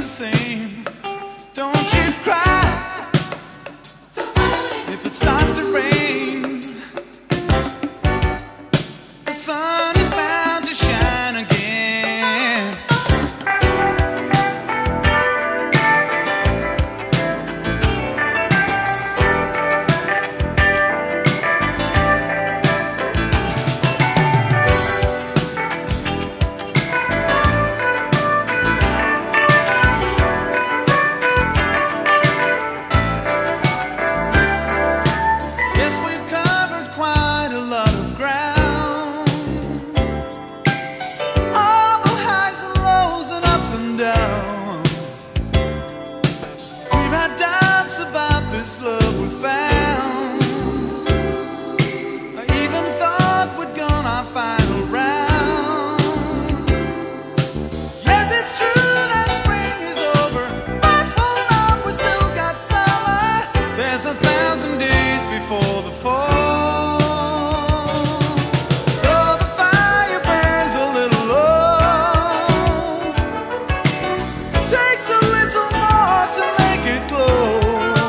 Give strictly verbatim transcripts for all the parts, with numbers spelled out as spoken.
the same. Don't you cry if it starts to rain. The sun is bound to shine again. There's a thousand days before the fall, so the fire burns a little low. Takes a little more to make it glow.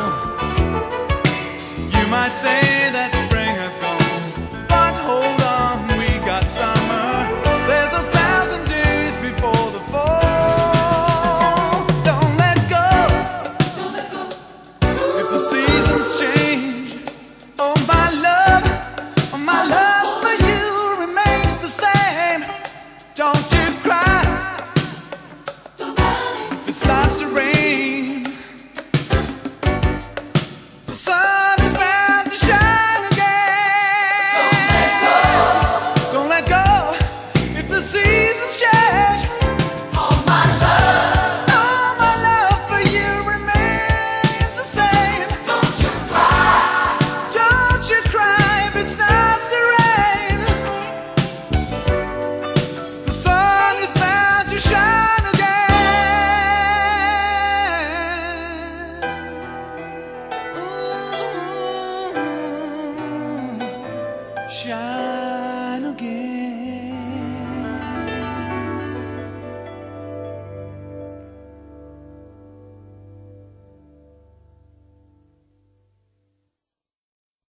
You might say that spring has gone, but hold on, we got summer. There's a thousand days before the fall. Don't let go, don't let go. If the seasons change, oh my love, oh my love for you remains the same. Don't you cry if it starts to rain.